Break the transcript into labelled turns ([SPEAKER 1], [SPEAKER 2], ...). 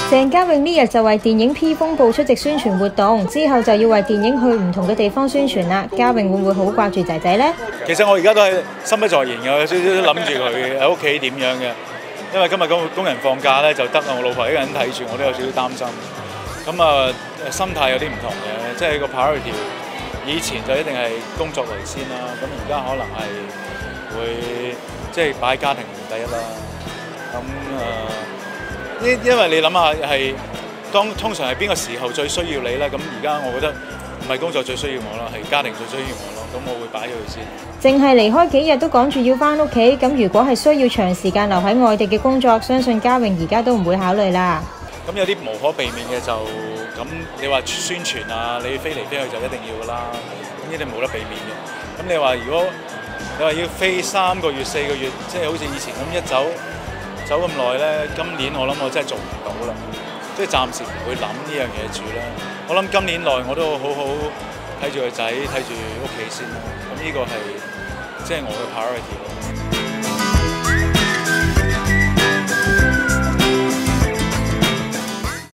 [SPEAKER 1] 鄭嘉穎呢日就為電影 P 風暴出席宣傳活動，之後就要為電影去唔同嘅地方宣傳啦。嘉穎會唔會好掛住仔仔呢？
[SPEAKER 2] 其實我而家都係心不在焉嘅，有少少諗住佢喺屋企點樣嘅。因為今日工人放假咧就得我老婆一個人睇住，我都有少少擔心。咁啊，心態有啲唔同嘅，即係個 priority 以前就一定係工作為先啦，咁而家可能係會即係擺家庭第一啦。因為你諗下係通常係邊個時候最需要你咧？咁而家我覺得唔係工作最需要我啦，係家庭最需要我咯。咁我會擺咗佢先。
[SPEAKER 1] 淨係離開幾日都趕住要返屋企，咁如果係需要長時間留喺外地嘅工作，相信嘉穎而家都唔會考慮啦。
[SPEAKER 2] 咁有啲無可避免嘅就咁，你話宣傳啊，你飛嚟飛去就一定要噶啦。咁呢啲冇得避免嘅。咁你話如果你話要飛3個月、4個月，即係好似以前咁一走咁耐咧，今年我諗我真係做唔到啦。即係暫時唔會諗呢樣嘢住啦。我諗今年內我都好好睇住個仔，睇住屋企先啦。咁呢個係即係我嘅 priority 咯。